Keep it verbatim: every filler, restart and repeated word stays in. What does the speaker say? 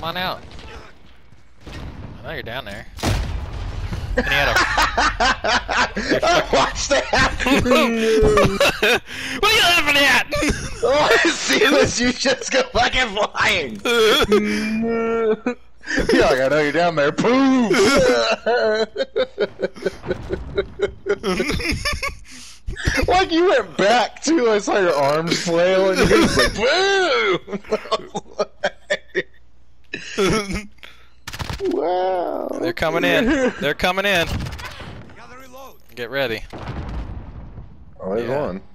on out. Oh, you're down there. And he had a... Watch that! What are you laughing at? All I see was you just go fucking flying! Yeah, like, I know you're down there. Boom! Like you went back too. I saw your arms flail and you was like, boom! Wow. They're coming in. They're coming in. Get ready. Oh, there's Yeah. one.